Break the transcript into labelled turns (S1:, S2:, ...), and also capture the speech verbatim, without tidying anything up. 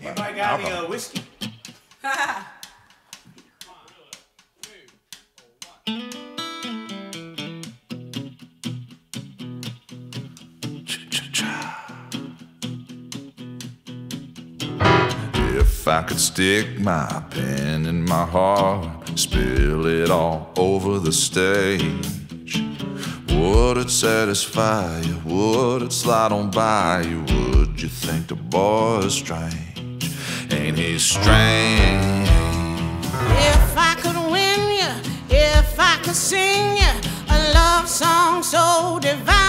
S1: Anybody got any uh, whiskey?
S2: If I could stick my pen in my heart, spill it all over the stage, would it satisfy you? Would it slide on by you? Would you think the boy's strange? Ain't he strange?
S3: If I could win you, if I could sing you a love song so divine,